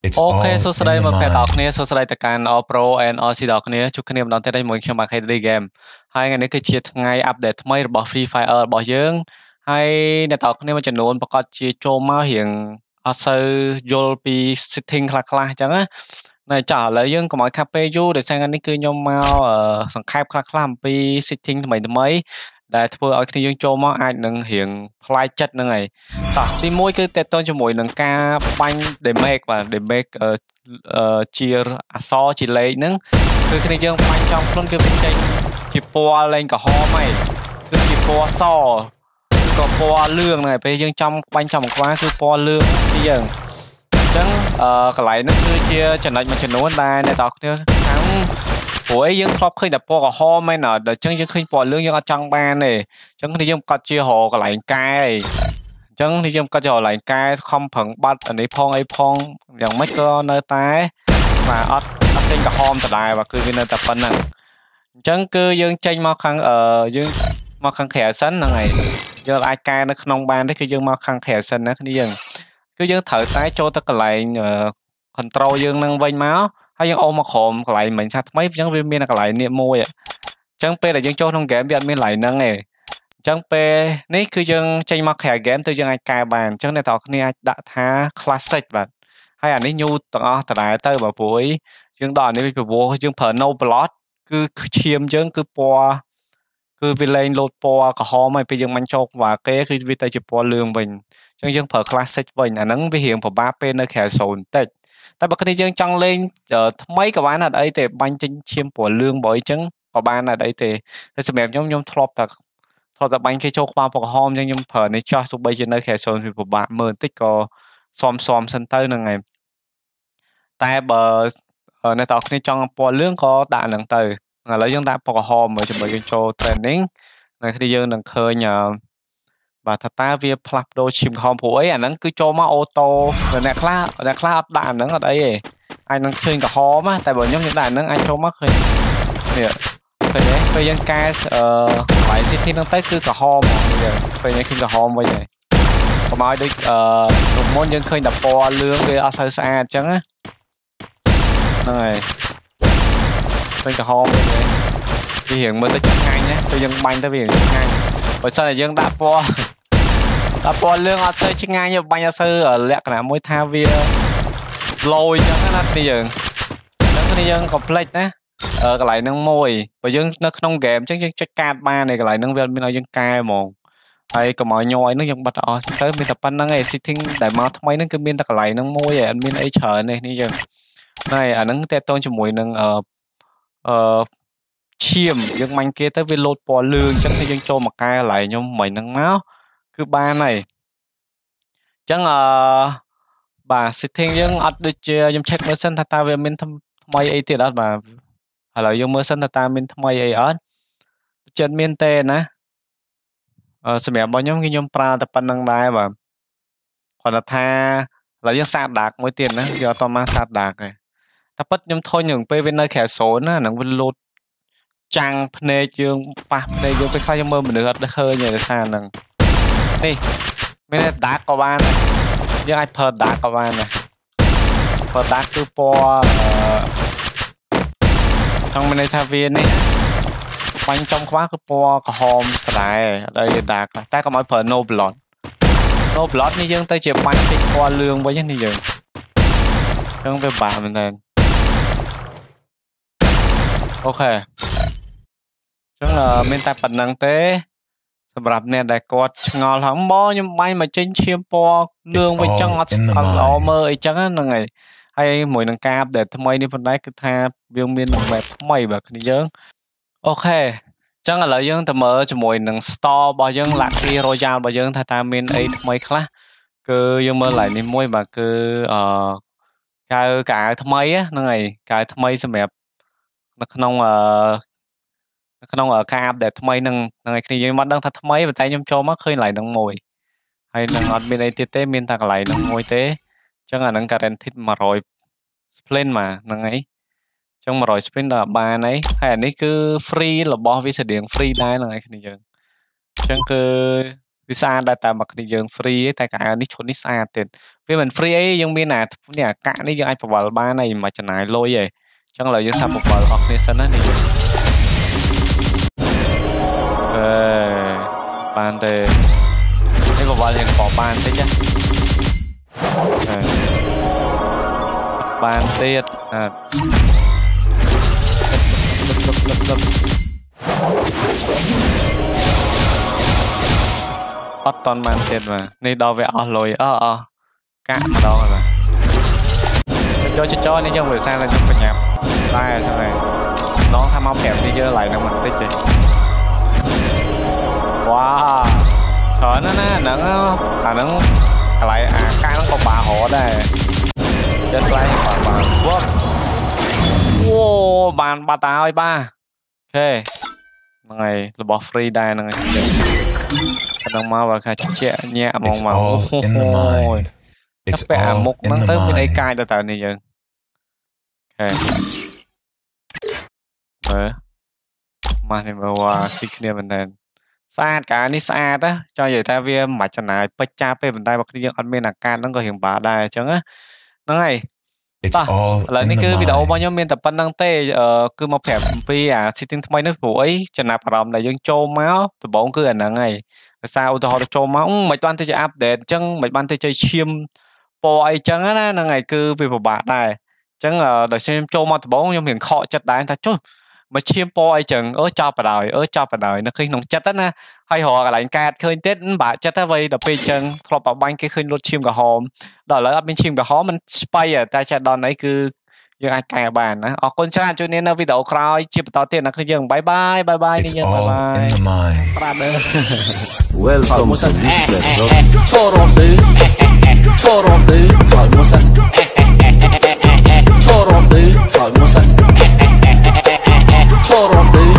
It's អូខេ all សួស្តី in the មកភេទអរ mind. គ្នាសួស្តីទៅកាន់ All Pro and All C ដល់គ្នាជួបគ្នាម្ដងទៀតហើយមួយខ្ញុំបាទ KD Game ហើយថ្ងៃនេះគឺជាថ្ងៃ update ថ្មីរបស់ Free Fire របស់យើងហើយអ្នកទាំងអស់គ្នាមួយចំនួនប្រកាសជាចូលមករៀងអត់សូវយល់ពី setting ខ្លះៗអញ្ចឹងណានៅចាស់ឥឡូវយើងកុំឲ្យខាប់ពេលយូរដោយសារថ្ងៃនេះគឺខ្ញុំមកសង្ខេបខ្លះៗអំពី setting ថ្មីដែលធ្វើឲ្យគ្នាយើងចូលមកអាចនឹងរៀងផ្លាយចិត្តហ្នឹងហើយតោះទី1គឺតេតតងជាមួយនឹងការបាញ់ damage បាទ damage ជាអក្សរជាលេខហ្នឹងគឺគ្នាយើងបាញ់ចំខ្លួនគឺវាចេញជាពណ៌លេងក្រហមហើយគឺជាពណ៌សក៏ពណ៌លឿងហ្នឹងហើយពេលយើងចំបាញ់ចំអង្ក្បាលគឺពណ៌លឿងពីយើងអញ្ចឹងកន្លែងហ្នឹងគឺជាចំណុចមួយចំនួនដែលអ្នកទាំងគ្នាខាងព្រោះអីយើងធ្លាប់ឃើញតែពណ៌ក្រហមមែនអត់ដល់អញ្ចឹងយើងឃើញពណ៌លឿងយើងអត់ចង់បានទេអញ្ចឹងគ្នាយើងកត់ជារកន្លែងកែអញ្ចឹងនេះខ្ញុំក៏ចូលកន្លែងកែខំប្រឹងបាត់អានេះផងអីផងយ៉ាងម៉េចក៏នៅតែបាទអត់ចេញក្រហមដដែលបាទគឺវានៅតែប៉ុណ្ណឹងអញ្ចឹងគឺយើងចេញមកខាងយើងមកខាងក្រៅសិនហ្នឹងហើយយើងអាចកែនៅក្នុងបានទេគឺយើងមកខាងក្រៅសិនណាគ្នាយើងគឺយើងត្រូវតែចូលទៅកន្លែងcontrol យើងនឹងវិញមកហើយយើងអូសមកក្រោមកន្លែងមិញសាថ្មីអញ្ចឹងវាមានកន្លែងនេះមួយអញ្ចឹងពេលដែលយើងចូលក្នុង game វាអត់មានកន្លែងហ្នឹងទេអញ្ចឹងពេលនេះគឺយើងចេញមកក្រៅ game ទៅយើងអាចកែបានអញ្ចឹងអ្នកទាំងអស់គ្នាអាចដាក់ថា classic បាទហើយអានេះញូទាំងអស់ដដែលទៅបើព្រួយយើងដល់អានេះពីព្រោះយើងប្រើ no blood គឺឈាមយើងគឺពណ៌គឺវាលែងលោតពណ៌ក្រហមហើយពេលយើងបាញ់ចោកវ៉ាគេគឺវាទៅជាពណ៌លឿងវិញអញ្ចឹងយើងប្រើ classic វិញអាហ្នឹងវារៀងពិបាកពេលនៅក្រៅ0បន្តិចតែបើគ្នាយើងចង់លេងថ្មីក៏បានអត់អីទេបាញ់ចេញឈាមពណ៌លឿងបើអីចឹងក៏បានអត់អីទេតែសម្រាប់ខ្ញុំធ្លាប់តែបាញ់គេចូលក្បាលពណ៌ក្រហមអញ្ចឹងខ្ញុំប្រើនេះចោះទោះបីជានៅក្រៅ0វាពិបាកមើលបន្តិចក៏សមសិនទៅហ្នឹងហើយតែបើអ្នកទាំងអស់គ្នាចង់ពណ៌លឿងក៏ដាក់ហ្នឹងទៅឥឡូវយើងដាក់ពណ៌ក្រហមមើលជាមួយយើងចូល training នៅគ្នាយើងនឹងឃើញបាទថាតើវាផ្លាស់ប្ដូរឈាមក្រហមព្រោះអីអាហ្នឹងគឺចូលមកអូតូអ្នកខ្លះអត់ដាក់អាហ្នឹងអត់អីទេអាចនឹងឃើញក្រហមតែបើខ្ញុំដាក់អាហ្នឹងអាចចូលមកឃើញនេះឃើញទេពេលយើងកែបាយ city ហ្នឹងទៅគឺក្រហមយើងពេលយើងឃើញក្រហមវិញហើយកុំឲ្យដូចមុនយើងឃើញតែពណ៌លឿងវាអត់សូវស្អាតអញ្ចឹងណាហ្នឹងហើយឃើញក្រហមវិញវារៀងមើលទៅឆ្ងាញ់ណាពេលយើងបាញ់ទៅវាឆ្ងាញ់បើសិនតែយើងដាក់ពណ៌លឿងអត់ទៅឆ្ងាញ់បាញ់អត់សូវលក្ខណៈមួយថាវាលយអញ្ចឹងណាគ្នាយើងកុំភ្លេចណាកន្លែងហ្នឹងមួយបើយើងនៅក្នុង game អញ្ចឹងយើងចុចកាតបានឯកន្លែងហ្នឹងវាអត់មានឲ្យយើងកែហ្មងហើយកុំឲ្យញ័រហ្នឹងយើងបិទអស់ទៅមានតែប៉ុណ្្នឹងឯង setting ដែលមកថ្មីហ្នឹងគឺមានតែកន្លែងហ្នឹងមួយឯងអត់មានអីច្រើនទេនេះយើងហើយអាហ្នឹងតេតតងជាមួយនឹងឈាមយើងមាញ់គេទៅវាលោតពណ៌លឿងអញ្ចឹងគឺយើងចូលមកកែកន្លែងខ្ញុំមិញហ្នឹងមកគឺបានហើយអញ្ចឹងបាទ setting យើងអត់ដូចជាខ្ញុំ check មើលសិនថាតើវាមានថ្មីអីទៀតអត់បាទឥឡូវយើងមើលសិនថាតើមានថ្មីអីអត់ចិត្តមានទេណាសម្រាប់របស់ខ្ញុំប្រើតែប៉ុណ្្នឹងដែរបាទគាត់ថាឥឡូវយើងសាកដាកមួយទៀតណាយកអត់តមកសាកដាកទេតែប៉ិតខ្ញុំធុញនឹងពេលវានៅក្រៅ0ណាហ្នឹងវាលោតចាំងភ្នែកយើងប៉ះភ្នែកយើងពេលខ្លះយើងមើលមនុស្សអត់ឃើញទេថាហ្នឹងនេះមានតែដាកក៏បានយើងអាចប្រើដាកក៏បានដែរប្រើដាកគឺពណ៌ចង់មានន័យថាវានេះបាញ់ចំខ្វះគឺពណ៌ក្រហមដដែលអត់អីដាកតែកុំឲ្យប្រើ no blood នេះយើងទៅជាបាញ់ពេញពណ៌លឿងវិញនេះយើងចឹងវាបាក់មែនទេអូខេចឹងមានតែប៉ុណ្្នឹងទេសម្រាប់អ្នកដែលគាត់ឆ្ងល់ថាបងខ្ញុំបាញ់មកចេញឈាមពណ៌លឿងវិញចឹងអត់ល្អមើលអីចឹងហ្នឹងហើយមួយនឹងការអាប់ដេតថ្មីនេះប៉ុន្តែគឺថាវាមានបែបថ្មីបាទគ្នាយើងអូខេចឹងឥឡូវយើងទៅមើលជាមួយនឹង store របស់យើង Lucky Royale របស់យើងថាតើមានអីថ្មីខ្លះគឺយើងមើលឡើងនេះមួយបាទគឺកៅថ្មីហ្នឹងហើយកៅថ្មីសម្រាប់នៅក្នុងការអាប់ដេតថ្មីហ្នឹងហើយគ្នាយើងមិនដឹងថាថ្មីប៉ុន្តែខ្ញុំចូលមកឃើញកន្លែងហ្នឹងមួយហើយនឹងអត់មានអីទៀតទេមានតែកន្លែងហ្នឹងមួយទេអញ្ចឹងអាហ្នឹង guaranteed 100 splint មកហ្នឹងហើយអញ្ចឹង100 splint ដល់បានហើយហើយអានេះគឺ free របស់វាស្តៀង free ដែរហ្នឹងហើយគ្នាយើងអញ្ចឹងគឺវាស្អាតដែរតែមកគ្នាយើង free តែកានេះឈុតនេះស្អាតទៀតវាមិន free អីយើងមាននេះកាក់នេះយើងអាចបវល់បានហើយមិនចំណាយលុយទេអញ្ចឹងឥឡូវយើងសាប់បវល់អស់គ្នាសិនណានេះបានទេនេះបវល់យើងបបបានតិចណាបានទៀតអត់តន់បានទៀតមកនេះដល់វាអស់លុយកាក់ម្ដងហើយចោនេះយើងវាសាតែយើងបញ្ញាប់តែហ្នឹងហើយน้องថាមកប្រាប់នេះយើងឡើងនឹងបន្តិចទេវ៉ាច្រើនណាស់ហ្នឹងអាហ្នឹងកន្លែងអាកាក់ហ្នឹងក៏បារត់ដែរចិត្តខ្លាំងបាទវ៉ាអូបានបាត់ទៅហើយបាទអូខេហ្នឹងហើយរបស់ free ដែរហ្នឹងហើយហ្នឹងមកបើខាជាញាក់ហ្មងមកអូតែអាមុខហ្នឹងទៅមានអីកាយទៅនេះយើងអូខេមកនេះមកវ៉ាស៊ីគ្នាមែនតើស្អាតកានេះស្អាតណាចង់និយាយថាវាមិនបាច់ចំណាយពេចចាពេប៉ុន្តែបើគ្នាយើងអត់មានអាការហ្នឹងក៏រៀងបាក់ដែរអញ្ចឹងណាហ្នឹងហើយតោះឥឡូវនេះគឺវីដេអូរបស់ខ្ញុំមានតែប៉ុណ្្នឹងទេគឺមកប្រាប់អំពីអា setting ថ្មីនេះព្រោះអីចំណាប់អារម្មណ៍ដែលយើងចូលមកដំបូងគឺអាហ្នឹងហើយភាសាឧទាហរណ៍ចូលមកមិនបានទៅជា update អញ្ចឹងមិនបានទៅជាឈាមពណ៌អីចឹងណាហ្នឹងហើយគឺវាពិបាកដែរអញ្ចឹងដល់ខ្ញុំចូលមកដំបូងខ្ញុំរៀងខកចិត្តដែរថាចុះមកឈាមពណ៌អីចឹងចប់បណ្ដោយចប់បណ្ដោយនៅក្នុងចិត្តណាហើយរកកន្លែងកាតឃើញទៀតបាក់ចិត្តទៅវៃដល់ពេលចឹងធ្លាប់បបាញ់គេឃើញលុតឈាមក្រហមដល់ឥឡូវអត់មានឈាមក្រហមมันស្បៃតែចេះដល់នេះគឺយើងអាចកែបានណាអរគុណច្រើនជួយនៅវីដេអូក្រោយជាបន្តទៀតអ្នកគ្នាយើងបាយបាយនេះយើងបាយបាយប្រាដឺ Welcome to Toronto Toronto Formosa Toronto Formosa Toronto